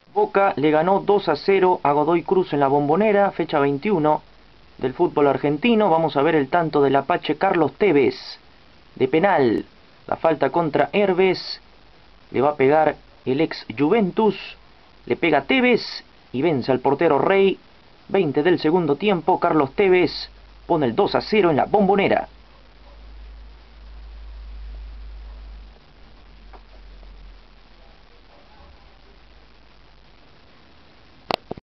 Boca le ganó 2-0 a Godoy Cruz en la Bombonera, fecha 21 del fútbol argentino. Vamos a ver el tanto del Apache Carlos Tevez, de penal. La falta contra Herbes, le va a pegar el ex Juventus, le pega Tevez y vence al portero Rey. 20 del segundo tiempo, Carlos Tevez pone el 2-0 en la Bombonera.